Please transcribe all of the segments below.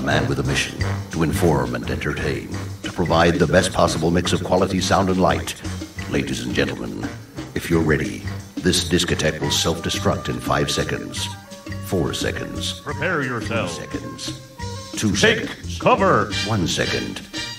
man with a mission to inform and entertain, to provide the best possible mix of quality sound and light. Ladies and gentlemen, if you're ready, this discotheque will self-destruct in 5 seconds. 4 seconds. Prepare yourself. 3 seconds. 2 Take seconds. cover. 1 second.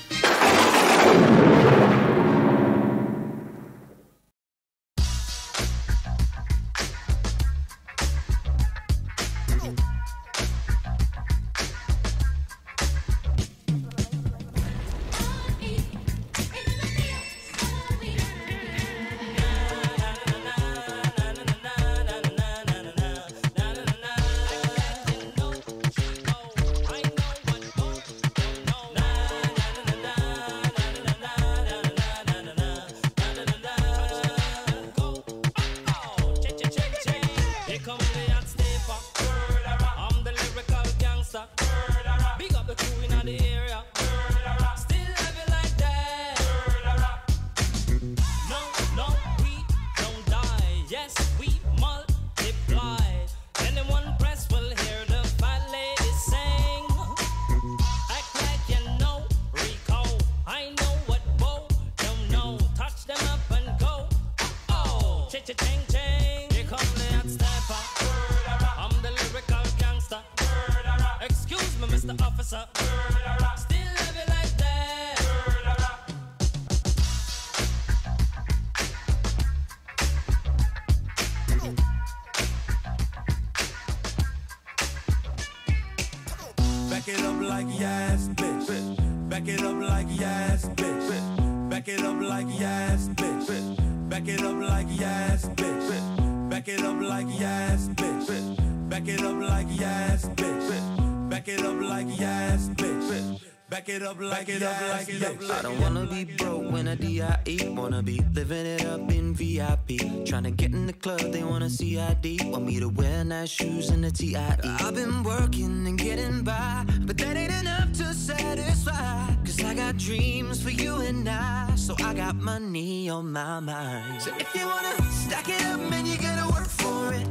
Back it up like yes, bitch. Back it up like yes, bitch. Back it up like yes, bitch. Back it up like yes, bitch. Back it up like yes, bitch. Back it up like yes, bitch. Back it up like yes, bitch. Back it up like yes. I don't wanna be broke when I DIE. Wanna be living it up in VIP. Tryna get in the club, they wanna see ID. Want me to wear nice shoes and a TIE. I've been working and getting by, but that ain't enough to satisfy. Cause I got dreams for you and I, so I got money on my mind. So if you wanna stack it up, man, you gotta work for it.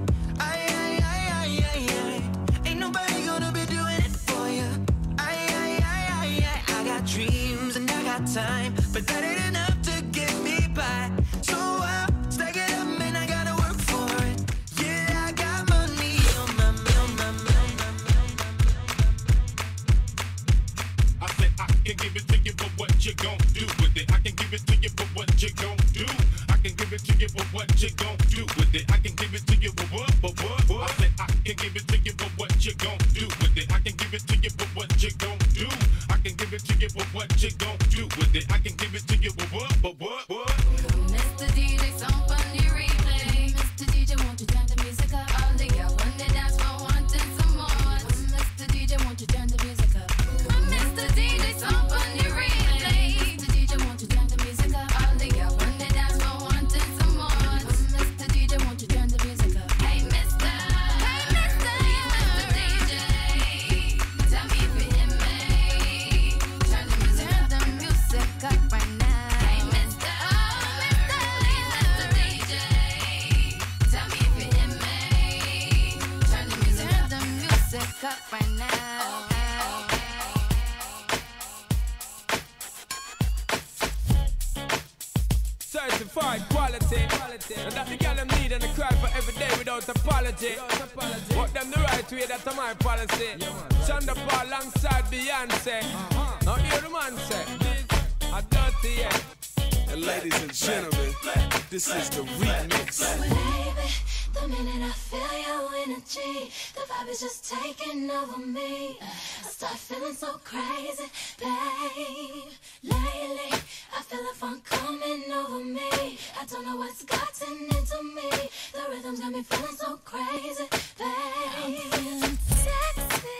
Ain't nobody gonna be doing it for you. I got dreams and I got time, but that ain't enough to get me by. So I'll stack it up, man, I gotta work for it. Yeah, I got money on my mind. I said I can give it to you, but what you gon' do with it? I can give it to you, but what you gon' do? I can give it to you, but what you gon' do with it? I can give it to you, but what? I said I can give it to you, but what you gon' do with it? I can give it to you, but what you gon' do? I can give it to you, but what you gon' do with it? I can give it to you, but what? Mr. DJ, some funny replay. Mr. DJ, won't you turn the music up? All the girls on the dance floor wanting some more. Mr. DJ, won't you turn the music up? Mr. DJ, some funny replay. Mr. DJ, won't you turn the music up? All the girls on the dance floor wanting some more. Mr. DJ, won't you turn the music up? Hey, Mr. DJ, tell me if you hear me. Turn the music up right now. Hey, Mr. DJ, tell me if you hear me. Turn the music up right now. Certified quality. And that the girl them need and they cry for every day without apology. Walk them the right way, that's my policy. Shonda Paul alongside Beyonce. Now hear the man say, this a dirty, yeah. And ladies and gentlemen, this is the remix. Baby, the minute I feel your energy, the vibe is just taking over me. I start feeling so crazy, babe. Lately, I feel a fun coming over me. I don't know what's gotten into me. The rhythm's got me feeling so crazy, babe. I'm feeling sexy.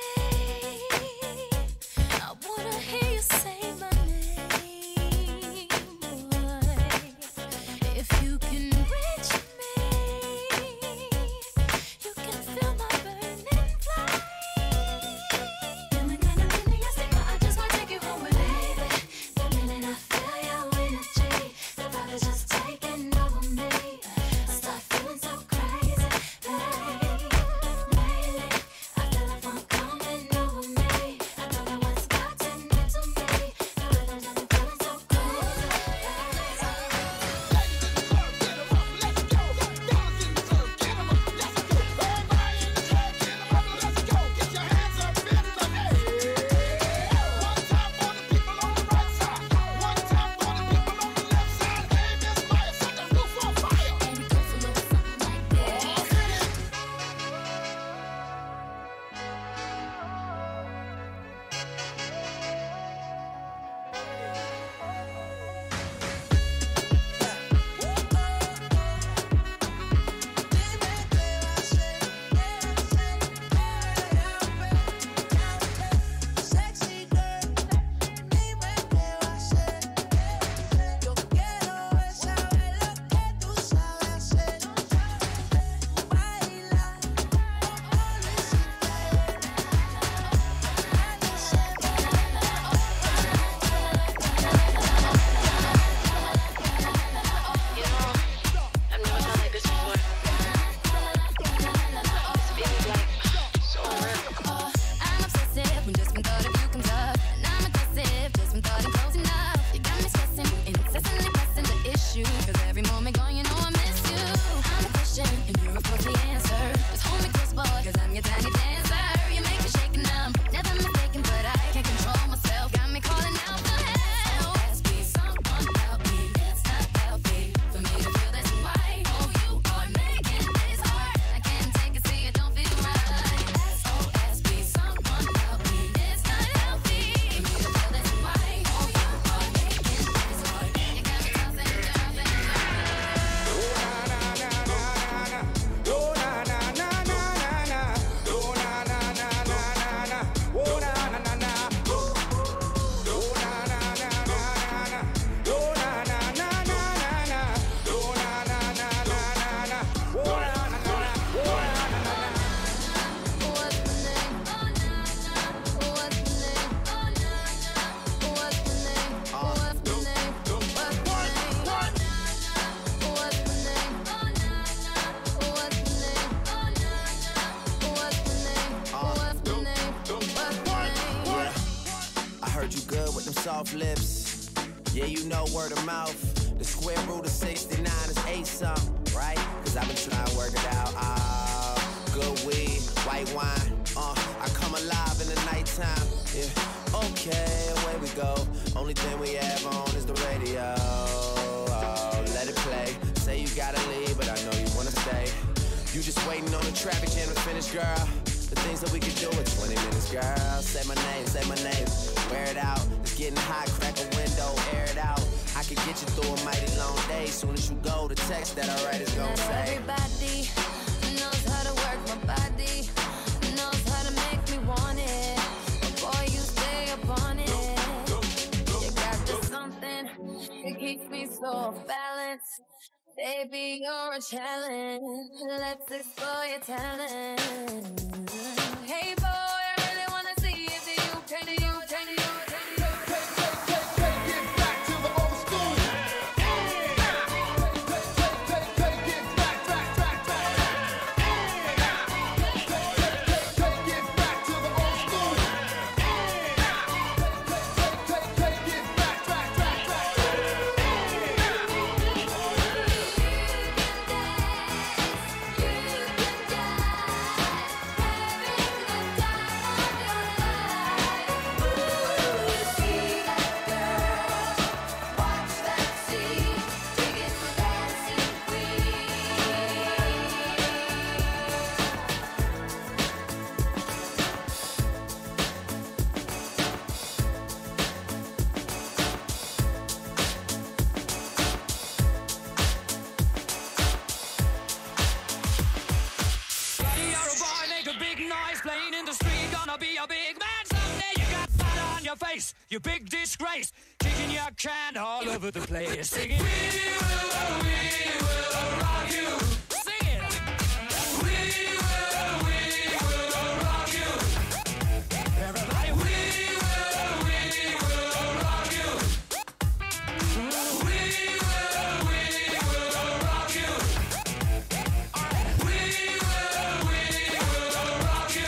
I wanna hear you say my name, boy. If you can reach me, you can feel my burning flame. Feeling kinda interesting, but I just wanna take you home with me. Baby, the minute I feel your energy, the vibe is just taking over me. I start feeling so crazy, baby. soft lips. Yeah, you know word of mouth. The square root of 69 is 8 something, right? Cause I've been trying to work it out. Good weed, white wine. I come alive in the nighttime. Yeah, okay, away we go. Only thing we have on is the radio. Oh, let it play. Say you gotta leave, but I know you wanna stay. You just waiting on the traffic jam to finish, girl. The things that we could do in 20 minutes, girl. Say my name, wear it out. It's getting hot, crack a window, air it out. I could get you through a mighty long day. Soon as you go, the text that I write is gonna say. Everybody knows how to work my body, knows how to make me want it. But boy, you stay up on it. You got this something that keeps me so off balance. Baby, you're a challenge. Let's explore your talent. Hey boy, I really wanna see if you can do. You big disgrace, kicking your can all over the place, singing, we will rock you. Sing it. We will rock you. Everybody, we will rock you. We will rock you. All right. We will rock you.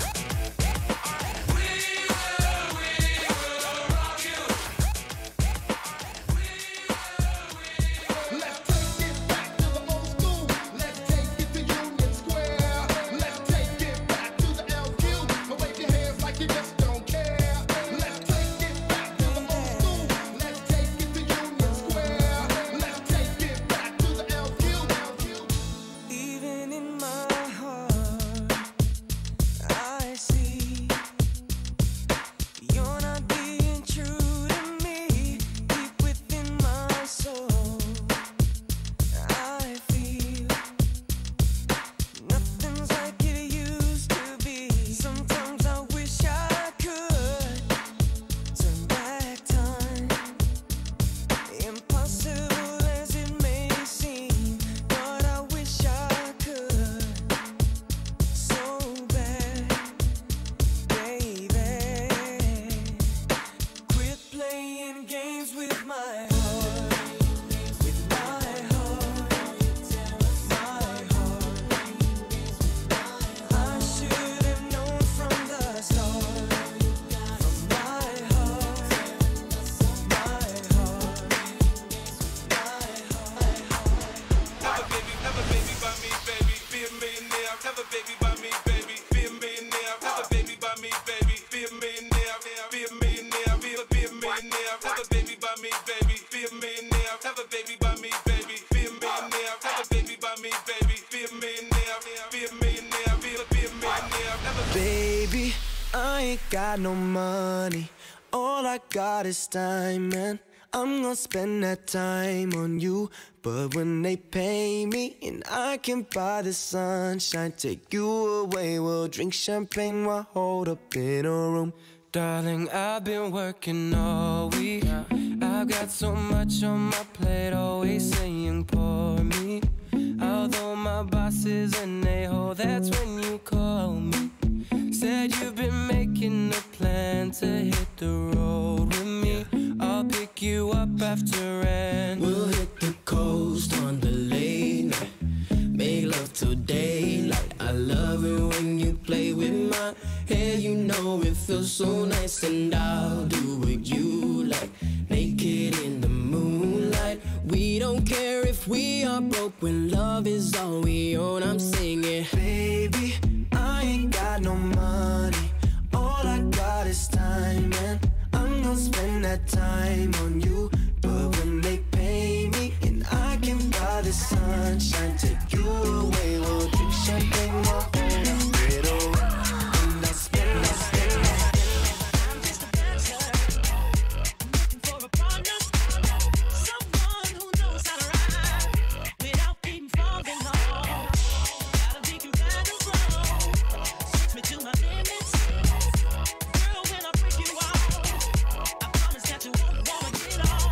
Baby, I ain't got no money. All I got is time, and I'm gonna spend that time on you. But when they pay me and I can buy the sunshine, take you away, we'll drink champagne while holed up in a room. Darling, I've been working all week. I've got so much on my plate, always saying pour me. Although my boss is an a-hole, that's when you call me. Said you've been making a plan to hit the road with me. I'll pick you up after and we'll hit the coast on the late night, make love till daylight. I love it when you play with my hair, you know it feels so nice. And I'll do what you like. like naked in the moonlight. We don't care if we are broke when love is all we own. I'm singing, baby, I ain't got no money. All I got is time, and I'm gonna spend that time on you. But when they pay me and I can buy the sunshine, take you away, we'll drink champagne the whole night away. And I'll spend For a partner, someone who knows how to ride without even falling off. Gotta be compatible. Switch me to my limits. Girl, when I break you off, I promise that you won't wanna get off.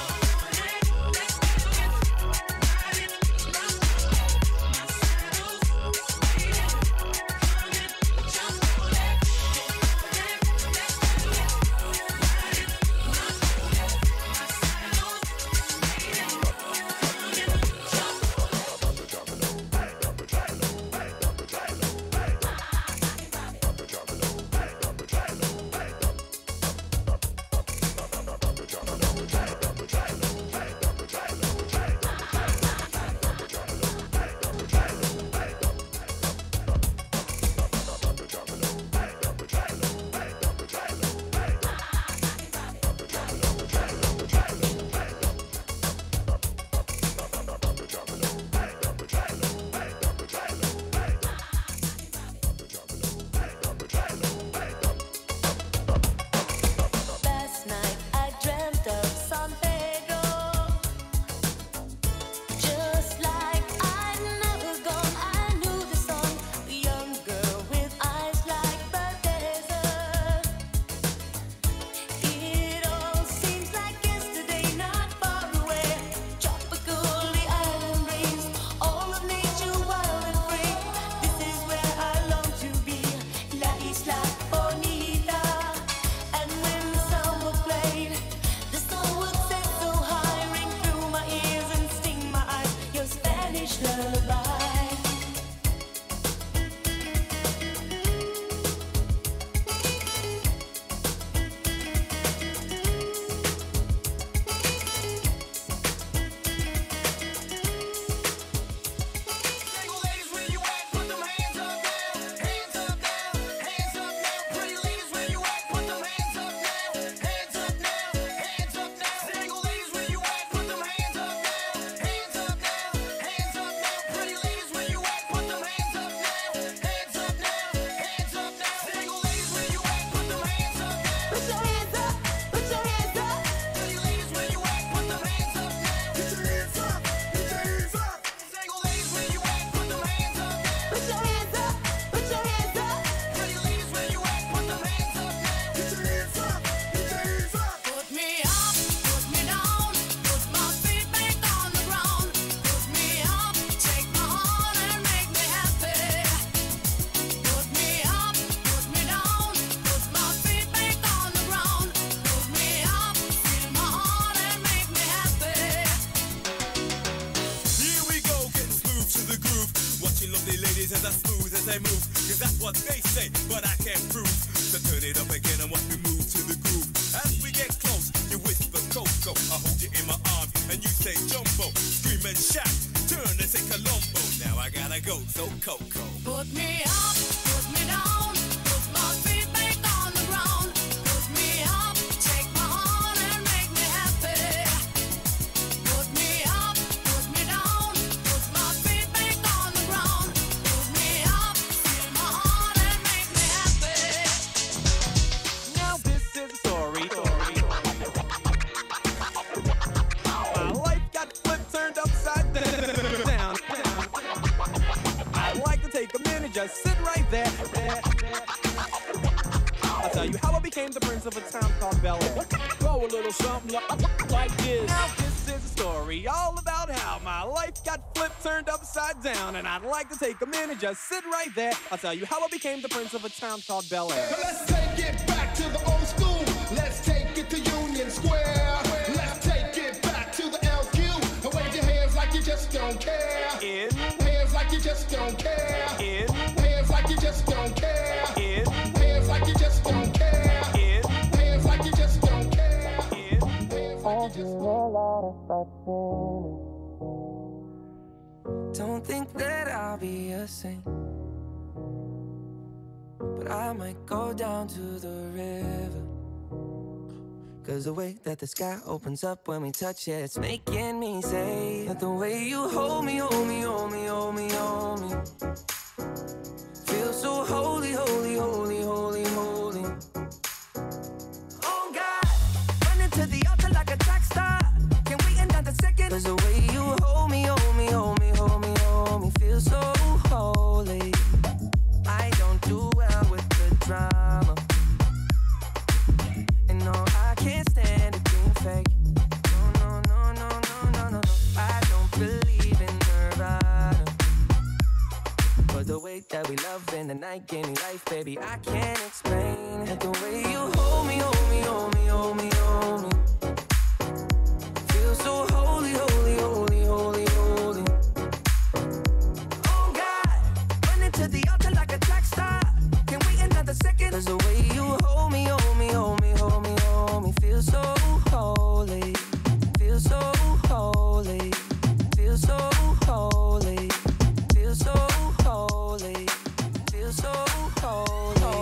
Last night I dreamt of San Pedro, just like I'd never gone. I knew the song, the young girl with eyes like the desert. It all seems like yesterday, not far away. Tropical, the island breeze, all of nature wild and free. This is where I long to be, La Isla Bonita. And when the samba played, the song would set so high, ring through my ears and sting my eyes. Your Spanish lullaby. Single ladies, where you at? Put them hands up now. Hands up now. Hands up now. Pretty ladies, where you at? Put them hands up now. Hands up now. Hands up now. Single ladies, where you at? Put them hands up now. Hands up now. Hands up now. Pretty ladies, where you at? Put them hands up now. Hands up now. Hands up now. Single ladies, where you at? Put them hands up now. Put your hands up, put your hands up. Pretty ladies, where you at? Put them hands up now. Get your hands up. Get your hands up. Single ladies, where you at? Put them hands up now. Put your hands up, put your hands up. Pretty ladies, where you at? Put them hands up now. Get your hands up. Get your hands up. Put me up, put me down, put my feet back on the ground. Put me up, take my heart and make me happy. Put me up, put me down, put my feet back on the ground. Put me up, feel my heart and make me happy. Here we go, getting smooth to the groove. Watching lovely ladies as I smooth as they move. Cause that's what they say, but I can't prove. So turn it up again and watch me move to the groove. As we get close, you whisper Coco. I hold you in my arms and you say Jumbo. Scream and shout, turn and say Colombo. Now I gotta go, so Coco. Put me up, put me down, put my feet back on the ground. Put me up, take my heart and make me happy. Put me up, put me down, put my feet back on the ground. Put me up, feel my heart and make me happy. Now this is a story. My life got flipped, turned upside down. I'd like to take a minute, just sit right there. I'll tell you how I became the prince of a town called Bel Air. Go a little something like this. Now this is a story all about how my life got flipped, turned upside down. And I'd like to take a minute, just sit right there. I'll tell you how I became the prince of a town called Bel Air. Let's take it back to the old school. Let's take it to Union Square. Let's take it back to the LQ. And wave your hands like you just don't care. In, Hands like you just don't care. in, Hands like you just don't care. in, Hands like you just don't care. in, Hands like you just don't care. in. lot of sinners. Don't think that I'll be a saint, but I might go down to the river. 'Cause the way that the sky opens up when we touch it, it's making me say that the way you hold me, hold me, hold me, hold me, hold me, feels so holy, holy, holy, holy, holy. Oh God, running to the altar like a track star. Can't wait another second. 'Cause the way you hold me, hold me, hold me, hold me, hold me, feels so holy. I don't do well with the drama, and no, I can't stand it being fake. No, no, no, no, no, no, no. I don't believe in Nirvana, but the way that we love in the night gave me life, baby. I can't explain it. The way you hold me, hold me, hold me, hold me, hold me, feels so holy, holy, holy, holy, holy. Oh God, running to the altar like a track star. Can't wait another second. 'Cause the way you hold me, hold me, hold me, hold me, hold me, feels so holy, feels so holy, feels so holy, feels so holy, feels so holy.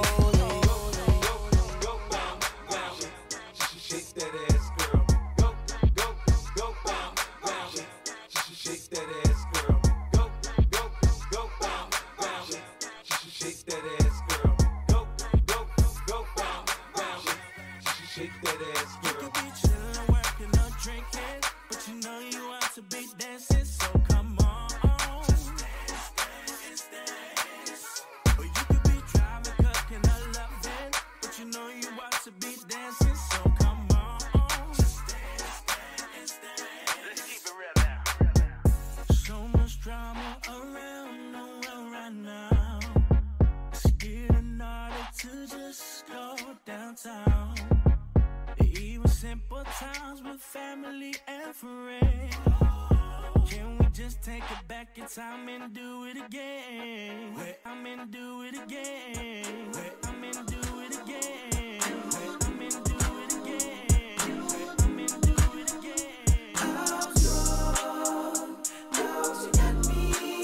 Shake that ass, girl. Go, go, go, bounce, bounce. Shake that ass, girl. Go, go, go, bounce, bounce. Shake that ass, girl. Go, go, go, bounce, bounce. Shake that ass, girl. You could be chillin', working or drinking, but you know you want to be dancing, so come on. Just dance, dance, dance. Or you could be driving, cooking or loving, but you know you want to be dancing, so come on. Just dance, dance, dance. Let's keep it real now. So much drama around the world right now. Scared in order to just go downtown. Even simple times with family and friends. Can we just take it back in time and do it again? I'm in do it again. I'm in do it again. I'm in do it again. I'm in do it again. I'm strong. Now she got me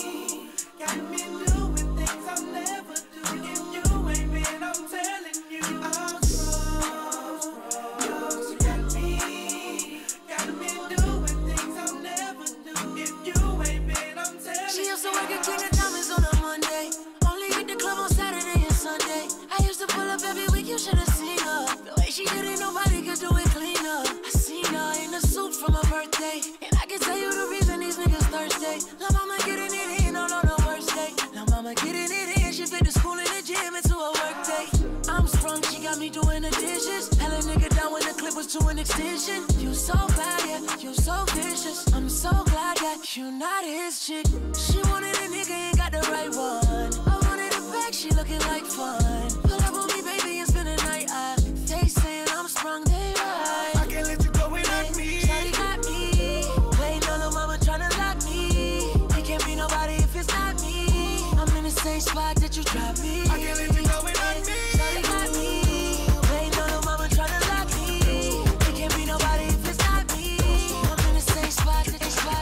doing things I'll never do. If you ain't been, I'm telling you, I'm strong. She got me doing things I'll never do. If you ain't been, I'm telling you. She used to work at King of Diamonds on a Monday. Only hit the club on Saturday and Sunday. I used to pull up every week, you should have seen her. The way she did it, nobody could do it cleaner. I seen her in a suit from her birthday, and I can tell you the reason these niggas thirsty. La mama getting it in on the worst day. La mama getting it in, she fit the school and the gym into a work day. I'm sprung, she got me doing the dishes. Hell a nigga down when the clip was to an extension. You so bad, yeah, you so vicious. I'm so glad that you not his chick. She wanted a nigga, ain't got the right one. I wanted a bag, she looking like fun. Pull up on me, baby, and spend the night. They saying I'm sprung, they right. I can't let you go without me. Shawty got me. Waiting on the mama tryna lock me. It can't be nobody if it's not me. I'm in the same spot that you dropped me. I can't let you go without me. Shawty got me. Waiting on the mama tryna lock me. It can't be nobody if it's not me. I'm in the same spot that they spot.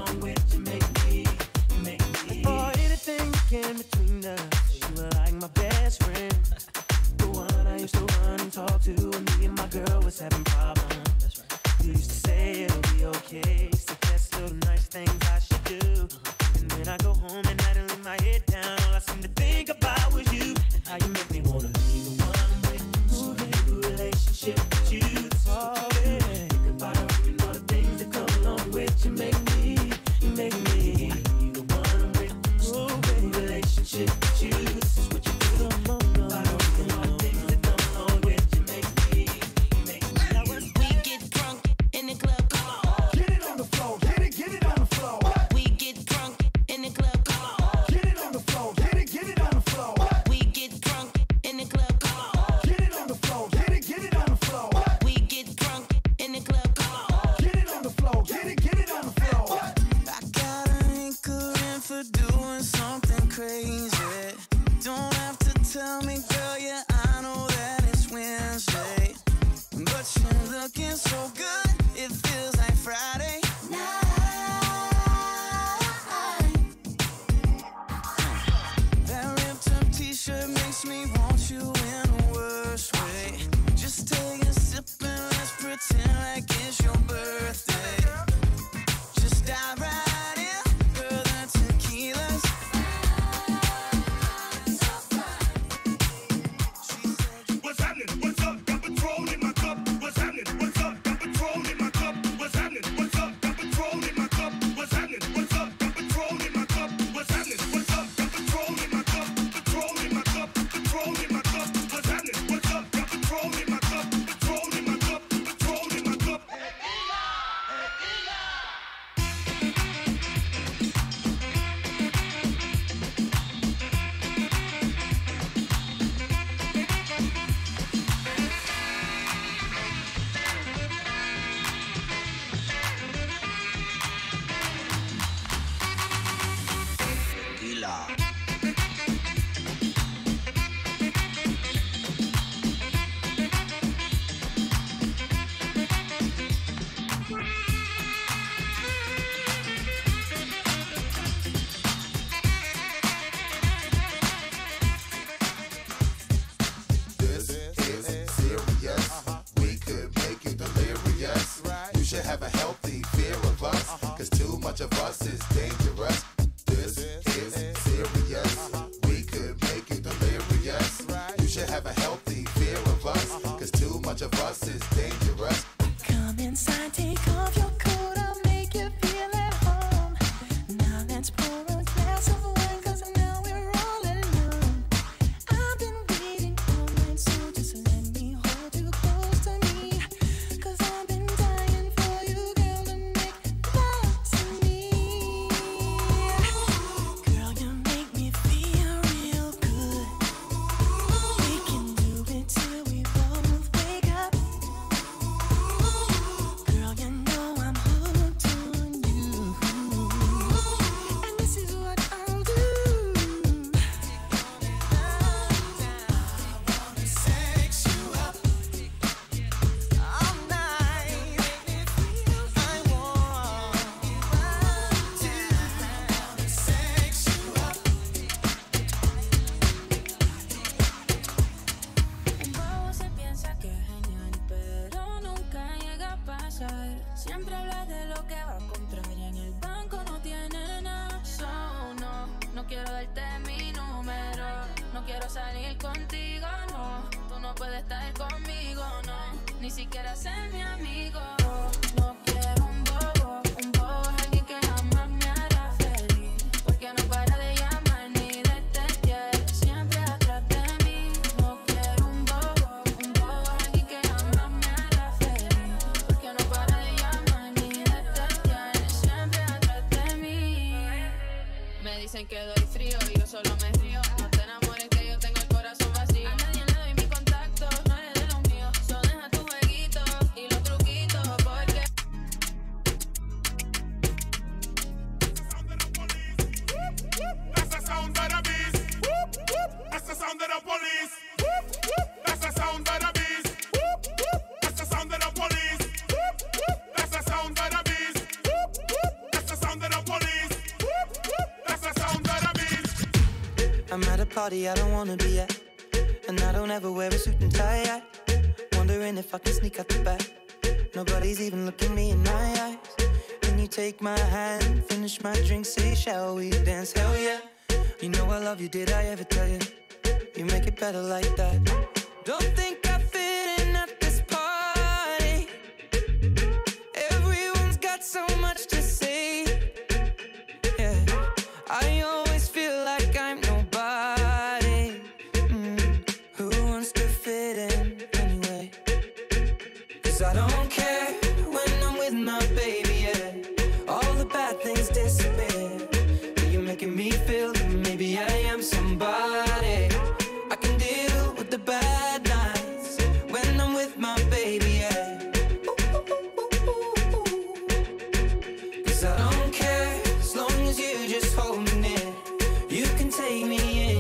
In between us, you were like my best Wednesday. Don't have to tell me, girl, yeah, I know that it's Wednesday. But you're looking so good, it feels like Friday night. That ripped up t-shirt makes me want you in a worse way. Just take a sip and let's pretend like it's your birthday. Just dive right in, girl, that tequila's What's happening? What's up? Got Patron in my cup. What's happening? What's up? Got Patron in my cup. What's happening? What's up? Got Patron in my cup. What's happening? What's up? Got Patron in my cup. What's happening? What's up? Got Patron in my cup. Patron in my cup. Patron in my cup. What's happening? What's up? Got Patron in my cup. Patron in my cup. Patron in my cup. This is serious. We could make you delirious. You should have a healthy fear of us, cause too much of us is dangerous. This is serious. We could make you delirious. You should have a healthy fear of us, cause too much of us is dangerous. Come inside, take off your coat, I'll make you feel at home. Now let's pour a glass of wine, cause now we're all alone. I've been waiting all night, so just let me hold you close to me. Cause I've been dying for you, girl, to make love to me. Girl, you make me feel real good. We can do it till we both wake up. Girl, you know I'm hooked on you. And this is what I'll do. I wanna sex you up all night. I want to. I wanna sex you up. Un bobo se piensa que es genial, pero nunca llega a pasar. Siempre habla de lo que va a comprar y en el banco no tiene nada. So, no quiero darte mi número. No quiero salir contigo, no. Tú no puedes estar conmigo, no. Ni siquiera ser mi amigo. No quiero un bobo es alguien que jamás me hará feliz. Porque no para de llamar ni de textear, siempre atrás de mí. No quiero un bobo es alguien que jamás me hará feliz. Porque no para de llamar ni de textear, siempre atrás de mí. Me dicen que doy frío y yo solo me río. No te enamores que yo tengo el corazón vacío. A nadie le doy mi contacto, no eres de los míos. So deja tu jueguito y los truquitos, porque That's the sound of the beast. That's the sound of the police. That's the sound of the beast. That's the sound of the police. That's the sound of the beast. That's the sound of the police. That's the sound of the beast. I'm at a party I don't wanna be at, and I don't ever wear a suit and tie at. Wondering if I can sneak out the back. Nobody's even looking me in my eyes. Can you take my hand, finish my drink, say shall we dance? Hell yeah. You know I love you, did I ever tell you? You make it better like that. Don't think I fit in at this party. Everyone's got so much to say. Yeah, I always feel like I'm nobody. Who wants to fit in anyway? Cause I don't care when I'm with my baby, yeah. All the bad things disappear. You're making me feel that maybe I am somebody. I can deal with the bad nights when I'm with my baby, yeah. Cause I don't care as long as you just hold me near. You can take me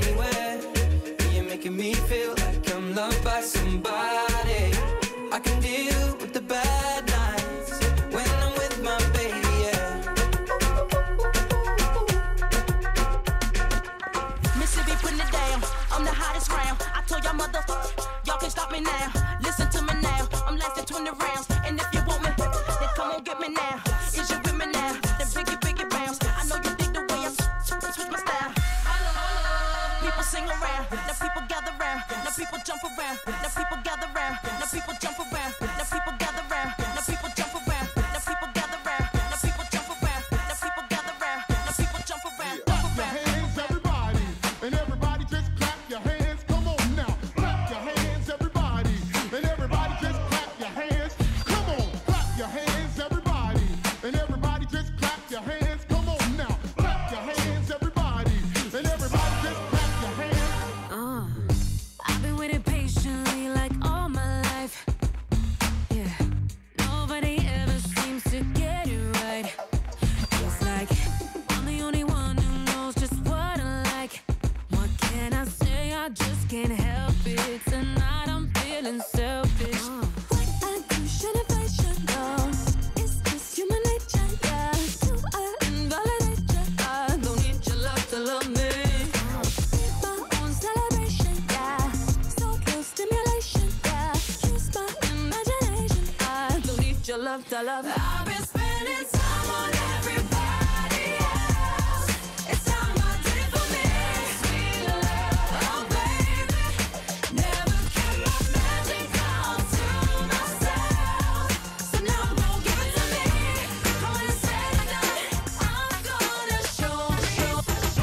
people sing around, now people gather round, now people jump around, now people gather round, now people jump around, now people gather round, now people jump around, now people gather round, now people jump around, now people gather round, now people jump around, jump around. Your hands, everybody, and everybody just clap your hands. Come on now, clap your hands, everybody, and everybody just clap your hands. Come on, clap your hands, everybody, and everybody just clap your hands. Come on now, clap your hands, everybody, and everybody just clap your hands. I've been waiting patiently like all my life. Yeah, nobody ever seems to get it right. It's like I'm the only one who knows just what I like. What can I say? I just can't help it. Tonight I'm feeling selfish. What I do shouldn't I should know. It's just human nature, yeah. Do I invalidate you? I don't need your love to love me. Need my own celebration, yeah. So stimulation, yeah. Use my imagination. I don't need your love to love. I've been spending time on everybody else. It's time I did for me. Sweet love, oh baby. Never kept my magic all to myself. So now don't give it to me. When it's said and done, I'm gonna show you.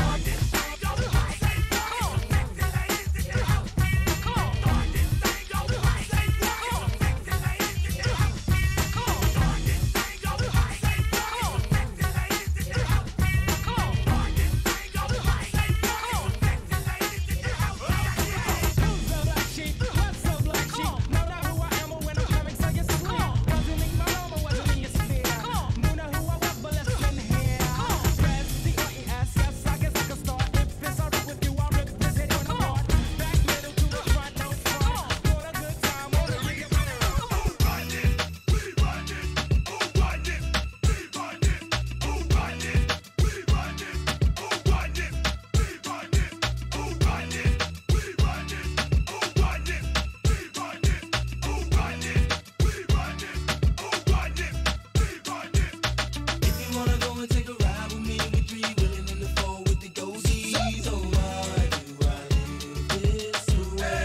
If you wanna go and take a ride with me, we three willing in the four with the ghosties. Oh, why do I live this way?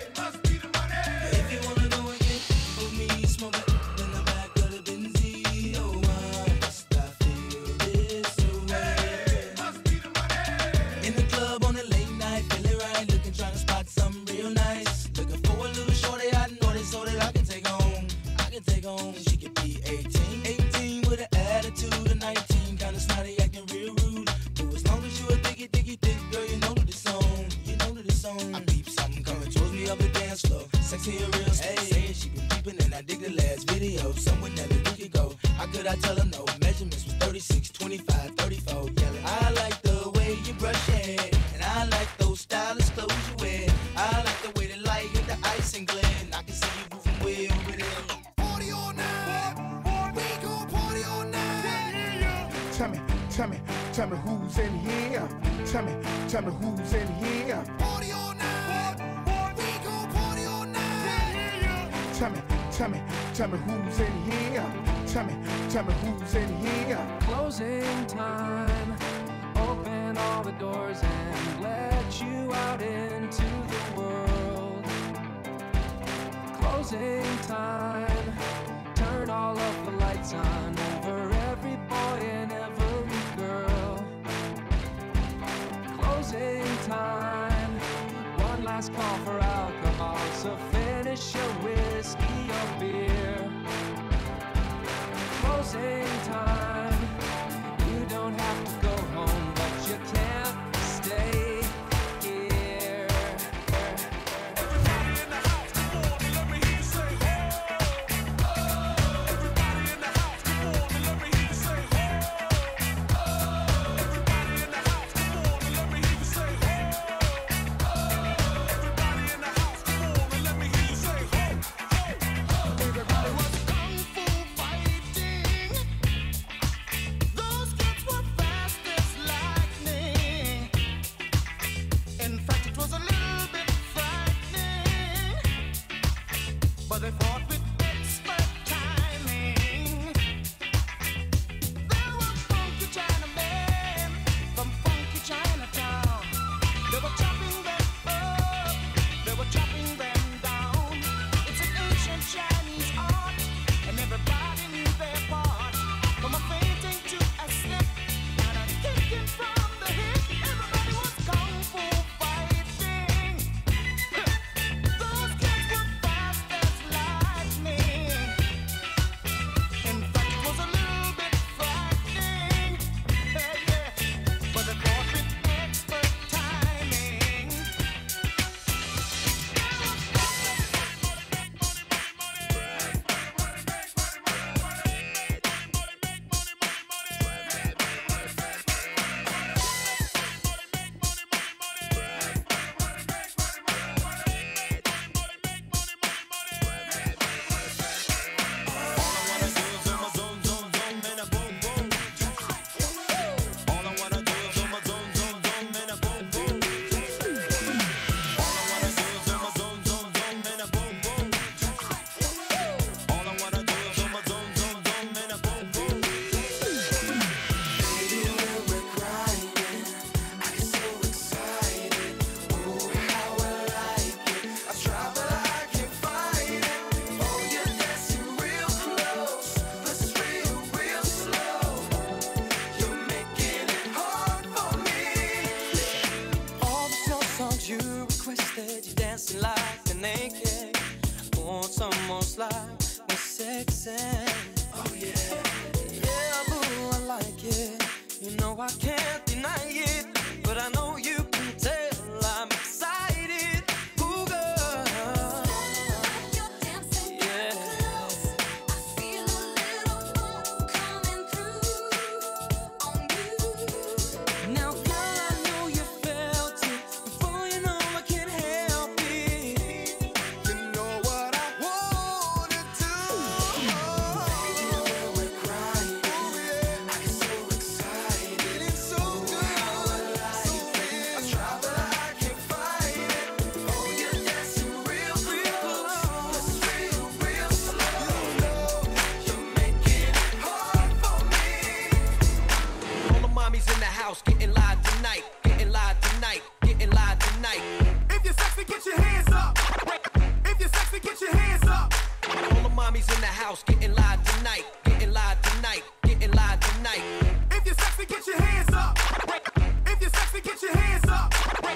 If you wanna go and get with me, smoke it in the back of the Benzie. Oh, why must I feel this way? In the club on a late night, feeling right, looking, trying to spot something real nice. Looking for a little shorty I know this so that I can take home. I can take home. She could be 18, 18 with an attitude of 19, kinda snotty, acting real rude. But as long as you a thick, girl, you know that it's on. You know that it's on. I peep something coming towards me up the dance floor. Sexy and real slow. Saying she been peeping and I dig the last video. Somewhere never we could go. How could I tell her no? Measurements was 36, 25, 34. Yelling, I like the way you brush your hair, and I like those stylish clothes you wear. I like the way the light hit the ice and glare. And I can see you moving way over there. Party all night, we gon' party all night. Tell me who's in here. Tell me who's in here. Party all night, we gon' party all night. Tell me who's in here. Tell me who's in here. Closing time. Open all the doors and let you out into the world. Closing time. Turn all of the lights on over every boy and every girl. Closing time. One last call for alcohol, so finish your whiskey or beer. Closing time. You don't have to go home, but you can't stay here. Everybody in the house, come on and let me hear you say ho. Everybody in the house, come on and let me hear you say ho. Everybody in the house, come on and let me hear you say ho. Everybody in the house, come on and let me hear you say ho. Everybody was kung fu fighting. dancing like a naked. Oh, it's almost like we're sexy. Oh yeah, yeah, boo, I like it. You know I can't deny it, but I know you can tell I'm excited. Ooh, girl. Yeah. Now, girl, I know you felt it. Before you know I can't help it. You know what I wanna do. Baby, when we're crying, I get so excited. It's so good, so real. I try but I can't fight it. Oh, you're dancing real, real close. It's real, real slow. You know you're making it hard for me. All the mommies in the house getting live tonight, getting live tonight, getting live tonight. If you're sexy, get your hands up. If you're sexy, get your hands up. All the mommies in the house getting live tonight, getting live tonight, getting live tonight. If you're sexy, get your hands up. If you're sexy, get your hands up.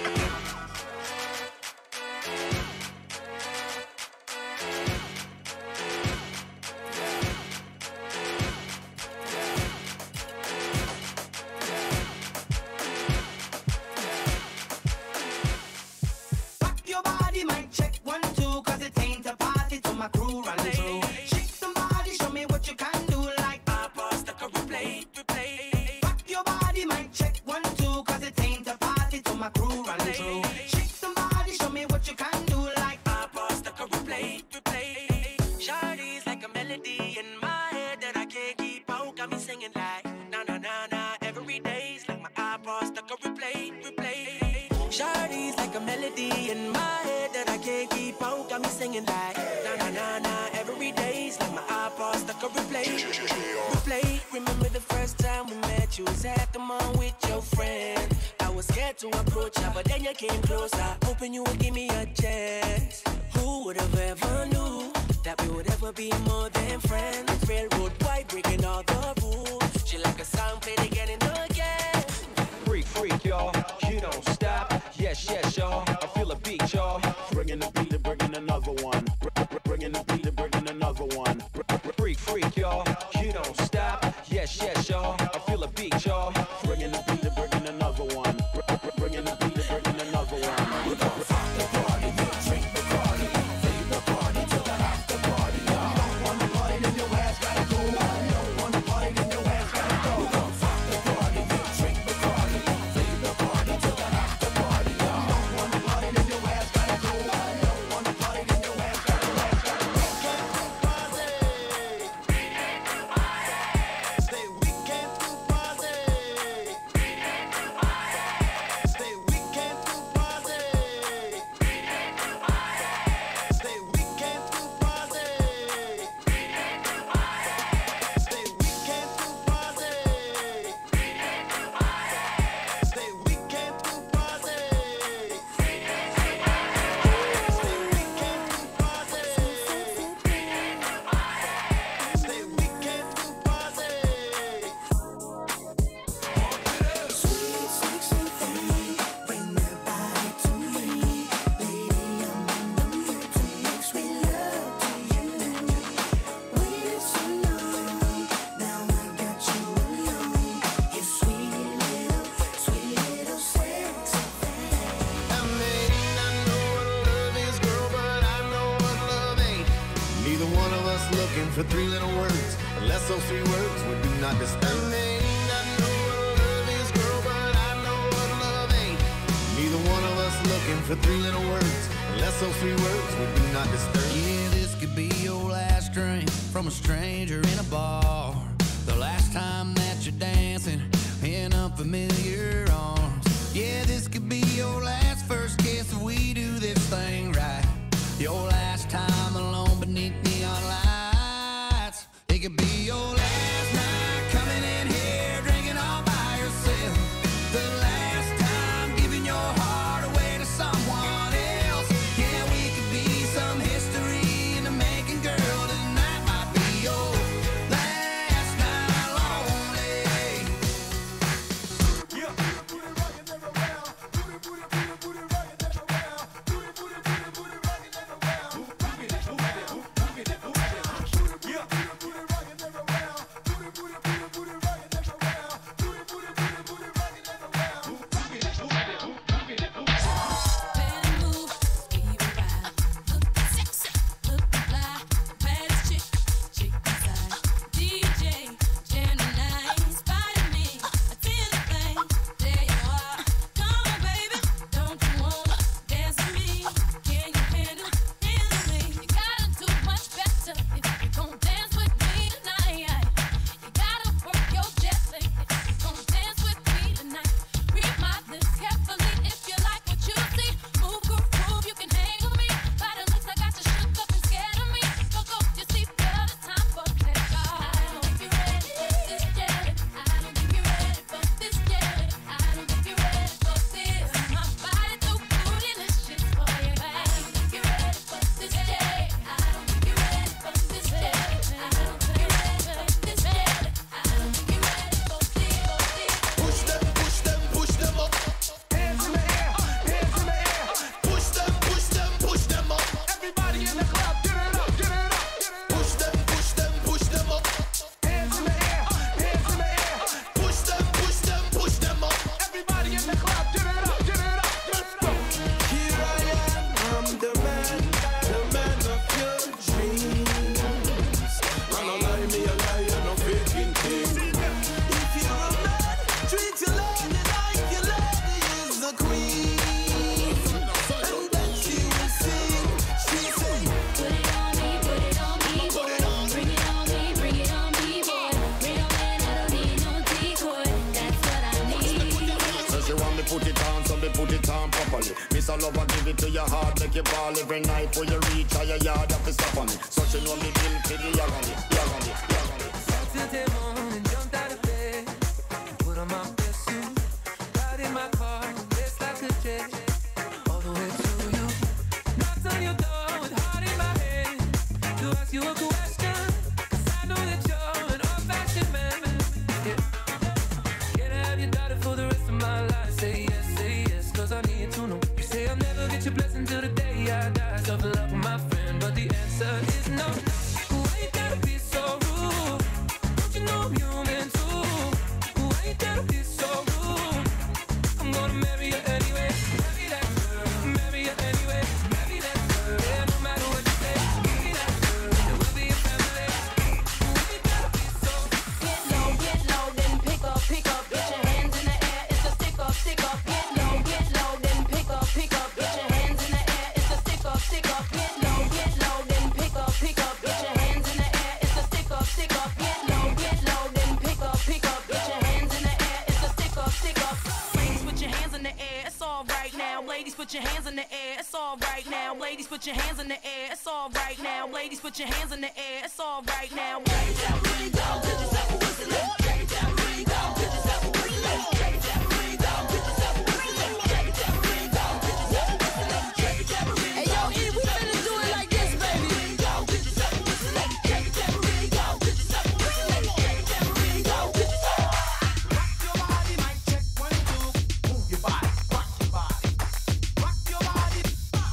Rock your body, mic check 1, 2, 'cause it ain't a party till my crew run through. Shake somebody, show me what you can do, like Papa stuck a replay, replay. Rock your body, mic check 1, 2, 'cause it ain't a party till my crew run through. Shake somebody, show me what you can do, like Papa stuck a replay, replay. Shawty's like a melody in my head that I can't keep out. Got me singing like na na na na. Every day's like my iPod stuck a replay, replay. Shawty's like a melody in my head that I can't keep out. Got me singing like na na na na. Every day's like my iPod stuck a replay, replay. Remember the first time we met? You was at the mall with your friend. I was scared to approach her, but then you came closer, hoping you would give me a chance. Who would have ever knew that we would ever be more than friends? Railroad boy breaking all the rules. She like a song played again and again. Freak, freak, y'all. You don't stop. Yes, yes, y'all. I feel a beat, y'all. Bringing the beat and bringing another one. Bringing the beat and bringing another one. Freak, freak, y'all. You don't stop. Yes, yes, y'all. I feel a beat, y'all. Bringing the beat and bringing another one. Bringing the beat and bringing another one. We're gonna rock the party, drink the party, leave the party to the after party. You don't wanna party, then your ass gotta go. You don't wanna party, then your ass gotta go. We're gonna rock the party, drink the party, leave the party to the after party. You don't wanna party, then your ass gotta go. You don't wanna party, then your ass gotta go. Say we came to party. Say we came to party. Say we came to party. Say we came to party. Say we came to party. Say we came to party. Say we came to party. Sweet, sexy thing, bring that body to me. Lady, I'm in the mood to make sweet love to you. Waited so long, now I got you alone. You sweet little sexy thing. I may not know what love is, girl, but I know what love ain't. Neither one of us looking for 3 little words, unless those 3 words would do not disturb. I may not know what love is, girl, but I know what love ain't. Neither one of us looking for 3 little words, unless those 3 words would do not disturb. Yeah, this could be your last drink from a stranger in a bar. The last time that you're dancing in unfamiliar arms. Yeah, this could be your last first kiss if we do this thing right. Your last time alone beneath neon lights. It could be your last night coming in here drinking all by yourself. The last time giving your heart away to someone else. Yeah, we could be some history in the making, girl. Tonight might be your last night lonely. Yeah. love and give it to your heart. Make you ball every night for you reach out your yard. Have to stop on me. So you know me built to the yagani. Till the morning, jumped out of bed, put on my best suit, got in my car, raced like a jet, all the way to you. Knocked on your door with heart in my head to ask you a question, 'cause I know that you're an old-fashioned man. Yeah. Can I have your daughter for the rest of my life? Say yes, 'cause I need to know. You say I'll never get your blessing till the day I die. Tough luck, my friend, but the answer is no. Why you gotta be so rude? Don't you know I'm human too? Why you gotta be so rude? I'm gonna marry you anyway. Marry that girl. Marry you anyway. Marry that girl. Yeah, no matter what you say. Marry that girl. And we'll be a family. Why you gotta be so rude? Get low, then pick up. Get your hands in the air. It's a stick up. Get low, then pick up. Get your hands in the air. It's a stick up. Get low, then pick up. Get your hands in the air. It's a stick up. Get low, then pick up. Get your hands in the air. It's a stick up. Ladies, put your hands in the air. It's all right now. Ladies, put your hands in the air. It's all right now. Ladies, put your hands in the air. It's all right now. Ladies, put your hands in the air. It's all right now. Break it down, get yourself a whistle. Break it down, get yourself a whistle. Break it down, get yourself a whistle. Break it down, get yourself a whistle. Hey yo, E, we finna do it like this, baby. Get yourself a whistle. Break it down, get yourself a whistle. Break it down, get yourself a whistle. Rock your body, mic check 1, 2. Move your body, rock your body. Rock your body.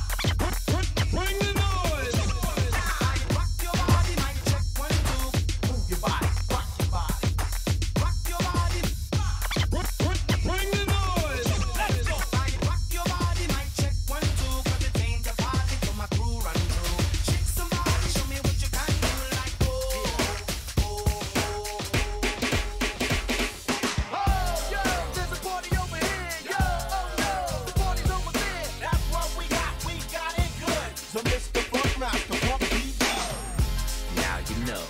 Bring the noise. Rock your body, mic check 1, 2. Move your body, rock your body. Rock your body. Bring the noise. Let's go. Rock your body, mic check 1, 2. 'Cause it ain't a party for my crew run through. Shake somebody, show me what you can do. Like oh, yo, there's a party over here. Yo, oh no, the party's over there. That's what we got it good. So Mr. Funk Master, pump the beat. Now you know.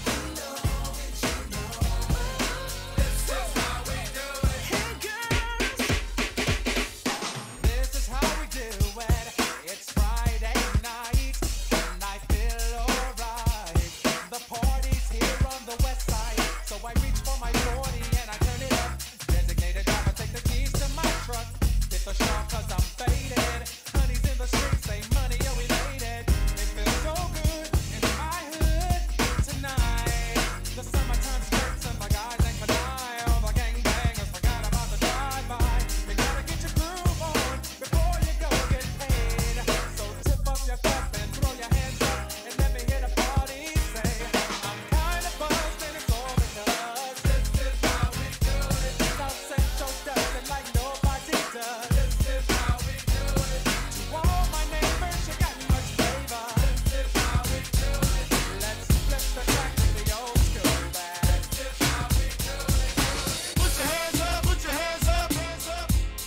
This is how we do it. It's Friday night, and I feel alright. The party's here on the west side, so I reach for my 40 and I turn it up. Designated driver, take the keys to my truck. Hit the shop 'cause I'm faded. Honey's in the streets, say money, yo, we made it. It feels so good in my hood tonight. The summertime skirts and the guys ain't for die. All the gangbangers forgot about the drive-by. You gotta get your groove on before you go get paid. So tip up your cup and throw your hands up and let me hear the party say, I'm kinda buzzed and it's all because this is how we do it. South Central does it like nobody does. This is how we do it. To all my neighbors, you got much flavor. This is how we do it. Let's flip the track to the old school back. This is how we do it. Put your hands up, put your hands up, hands up.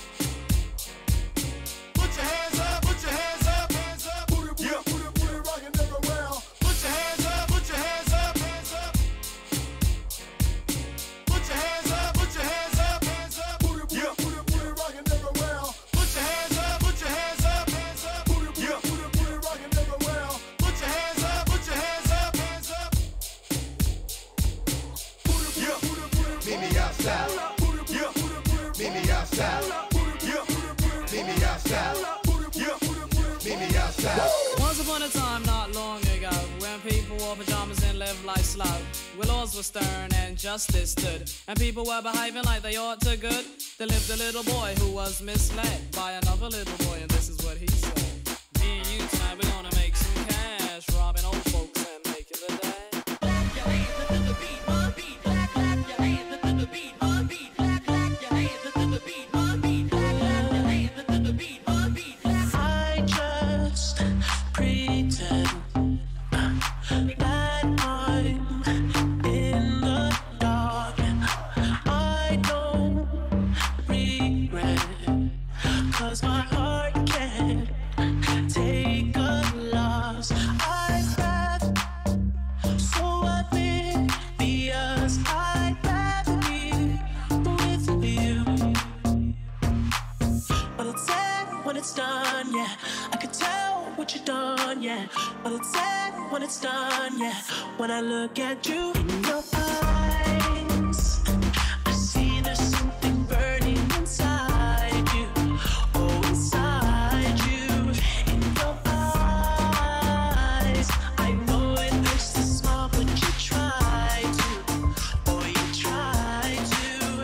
Put your hands up, put your hands up, hands up. Put it rockin' everywhere. Put your hands up, put your hands up, hands up. Put your hands up, put your hands up, hands up. Put it rockin' everywhere. Put your hands up, put your hands up, hands up. Put it rockin' everywhere. Put your hands up, put your hands up, hands up. Meet me outside. Meet me outside. Meet me outside. Meet me outside. Once upon a time, not long ago, when people wore pajamas and lived life slow, where laws were stern and justice stood, and people were behaving like they ought to good, there lived a little boy who was misled by another little boy, and this is what he said. Me and you tonight, we're gonna make some cash, robbing old folks and making the day. Clap your hands into the beat, my beat. Clap your hands into the beat, my beat. Clap your hands into the beat, my beat. Clap your hands into the beat, my beat. I just pretend that I'm in the dark. I don't regret, 'cause my heart can't yeah. I could tell what you done, yeah. But it's sad when it's done, yeah. When I look at you in your eyes, I see there's something burning inside you. Oh, inside you. In your eyes, I know it looks too small, but you try to. Oh, you try to.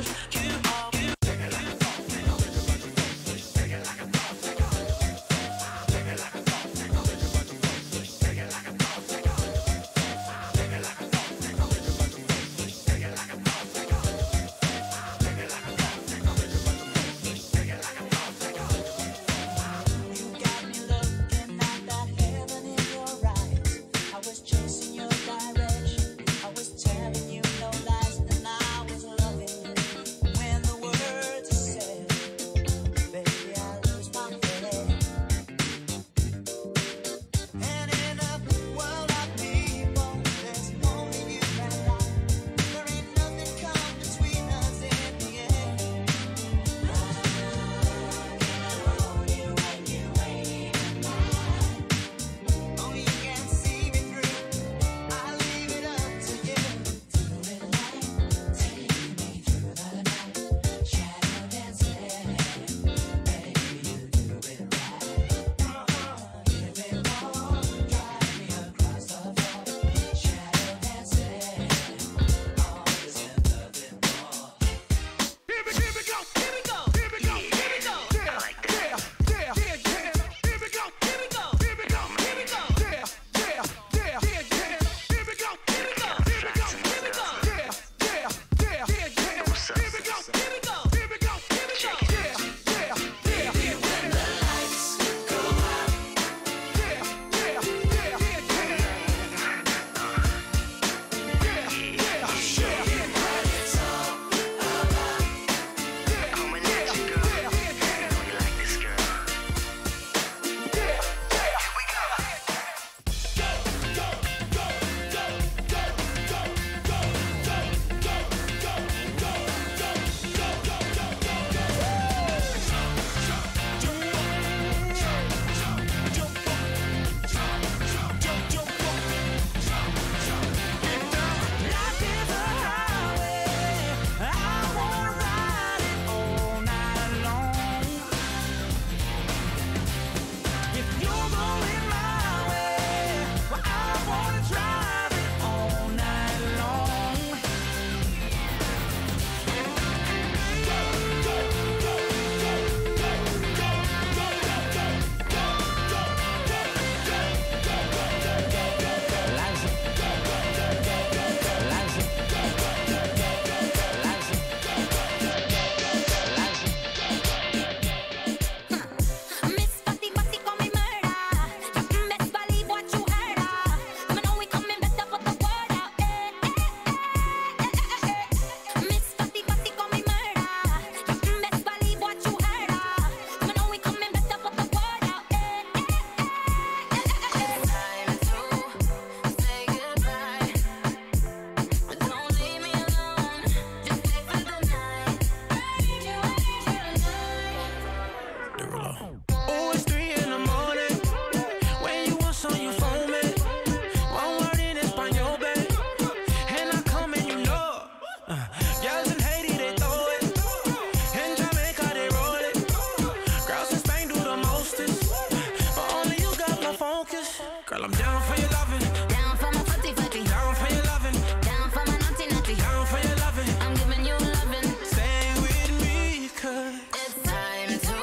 Girl, I'm down for your loving. Down for my footy footy. Down for your loving. Down for my naughty naughty. Down for your loving. I'm giving you loving. Stay with me, cause it's time to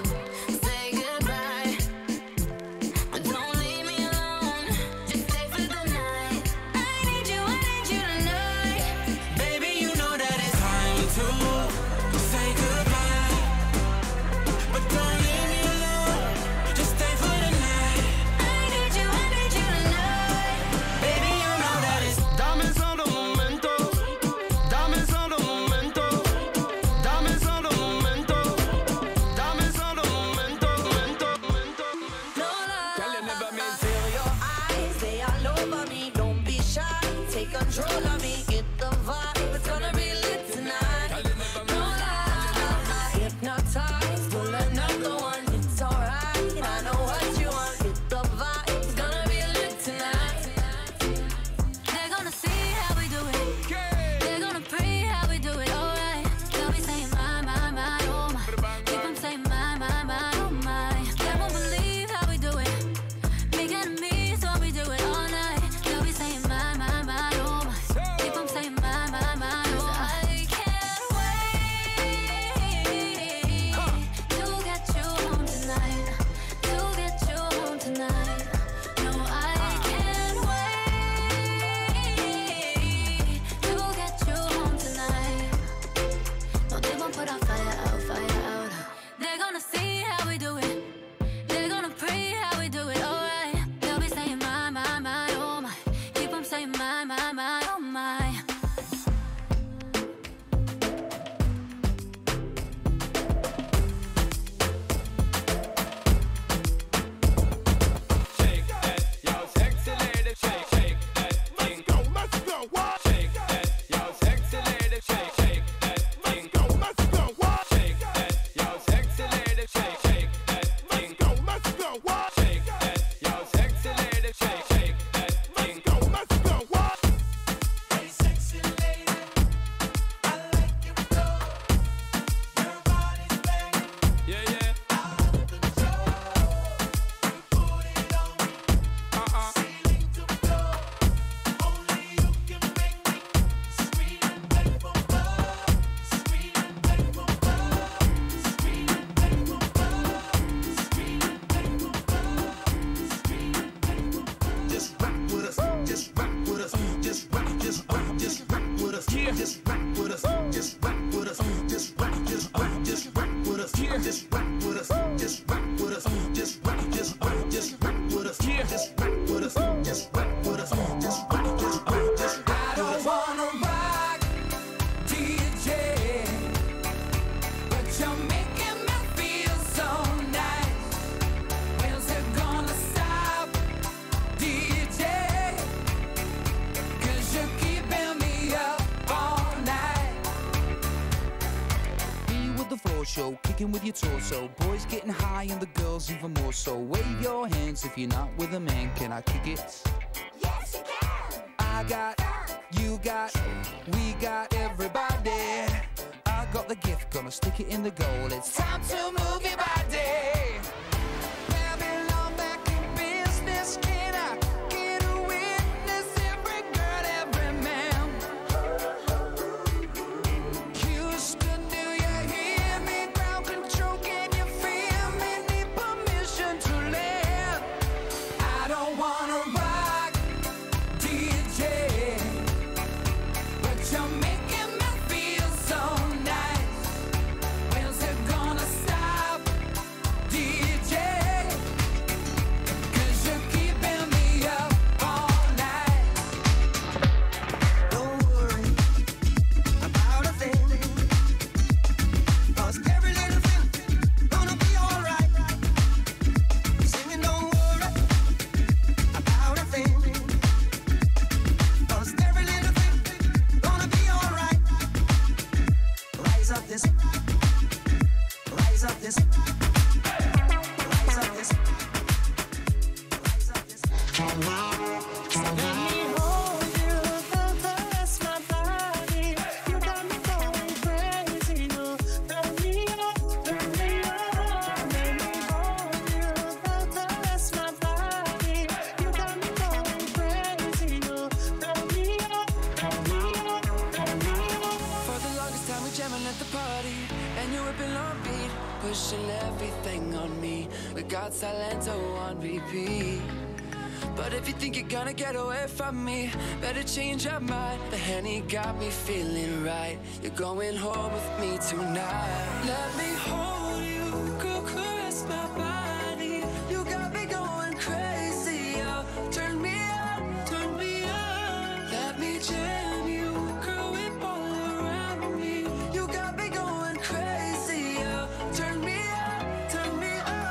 say goodbye. But don't leave me alone. Just stay for the night. I need you tonight. baby, you know that it's time to say goodbye. But don't leave me alone. Just stay for the night. I need you tonight. Baby, you know that it's dame solo un momento. Dame solo un momento. Dame solo un momento. Dame solo un momento. No lie. Girl, you never meant feel your eyes. They all over me. Don't be shy. Take control of me. Get the vibe. It's gonna be lit tonight. No lie. Hypnotized. Pull another one. It's alright. I know kicking with your torso. Boys getting high and the girls even more so. Wave your hands if you're not with a man. Can I kick it? Yes, you can. I got, you got, we got everybody. I got the gift, gonna stick it in the goal. It's time to move your body. Babylon back in business. Can I get a witness? Every girl, every man. Houston, do you hear me? Ground control, can you feel me? Need permission to land. I don't wanna rock, DJ, but you're making me feel so nice. When's it gonna stop, DJ? 'Cause you're keeping me up all night. Don't worry about a thing, 'cause every little thing gonna be alright. Singing, don't worry about a thing, 'cause every little thing gonna be alright. Rise up this, rise up this, rise up this, rise up this. Let me hold you, caress my body. You got me going crazy. You turn me on, turn me on. Let me hold you, caress my body. You got me going crazy. You turn me on, turn me on, turn me on. For the longest time we jamming at the party, and you whipping on beat, pushing everything on me. We got Silento on repeat. But if you think you're gonna get away from me, better change your mind. The Henny got me feeling right. You're going home with me tonight. Let me hold you, girl, caress my body. You got me going crazy, oh. Turn me on, turn me on. Let me jam you, girl, whip all around me. You got me going crazy, oh. Turn me on, turn me on.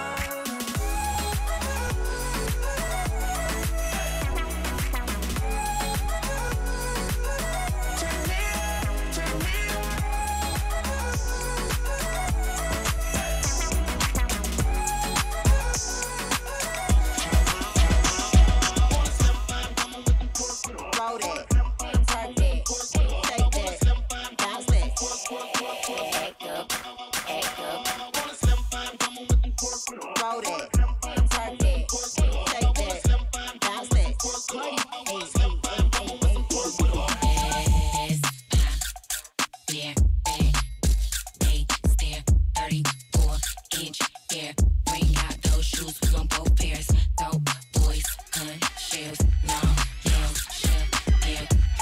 Roll that, twerk that, shake that, bounce that. Act up, act up. Roll that, twerk that, shake that, bounce that. Yeah, they stare 34-inch hair. Bring out those shoes, we gon' both pairs. Dope boys, gun shells, no yells, shell, yeah,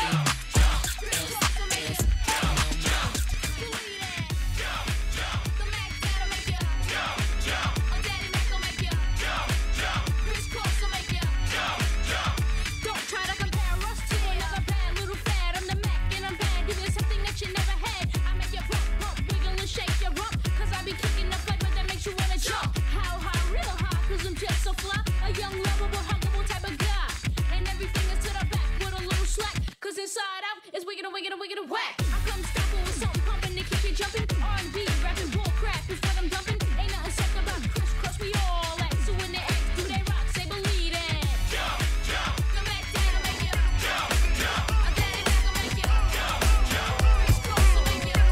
Don't try to compare us to another bad little fad. I'm the Mac and I'm bad. Give you something that you never had. I make you pump, pump, wiggle and shake your rump. 'Cause I be kicking the flavor that makes you wanna jump. How high, real high, 'cause I'm just so fly. A young, lovable, huggable type of guy. And everything is to the back with a little slack. 'Cause inside out is wicked and wicked and wicked and whack. I come stopping with something pumping to keep you jumping. R&B, rapping, bull crap is what I'm dumping. Ain't nothing said about crisscross, we all at. So when they act, do they rock, say believe it. Come back down, make it jump. I'm daddy back, I'll make it crisscross, I'll make it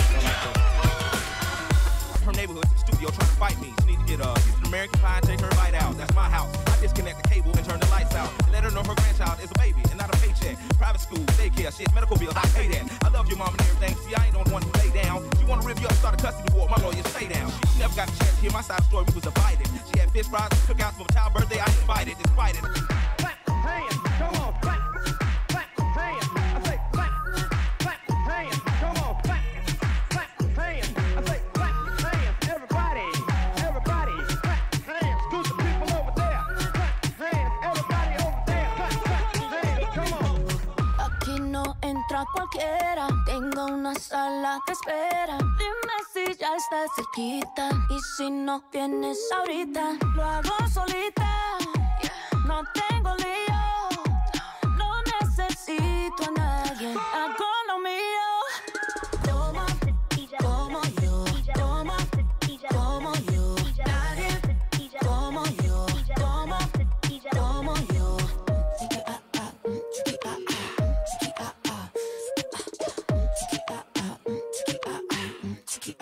Her neighborhood to the studio trying to fight me. She need to get an American pie and take her bite out. That's my house. I disconnect the cable and turn the lights out. And let her know her grandchild is a baby and not a paycheck. Private school, daycare, shit, medical bills, I pay that. I love your mom and everything. See, I ain't the one who lay down. She wanna rip you up, start a custody war. My lawyer, stay down. She never got a chance to hear my side of the story. We was divided. She had fish fries, cookouts for my child's birthday. I invited, despite it. Hands, come on, clap, clap, hands. I say clap, clap, hands. Come on, clap, clap, hands. I say clap, hands. Everybody, everybody, clap, hands. To the people over there, clap, hands. Everybody over there, clap, clap, hands. Come on. Aquí no entra cualquiera. Tengo una sala que espera. Dime si ya estás cerquita. Y si no vienes ahorita, lo hago solita. No tengo lío. No necesito a nadie. Hago lo mío. Toma, como yo. Toma, aquí,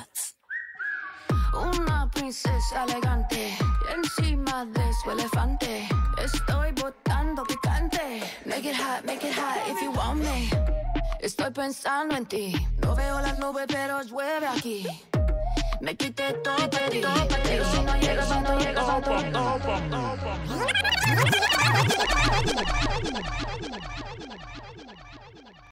Una princesa elegante, encima de su elefante. Estoy botando picante. Make it hot if you want me. Estoy pensando en ti. No veo las nubes, pero llueve aquí. Me quité todo para ti. Pero si no llegas a todo.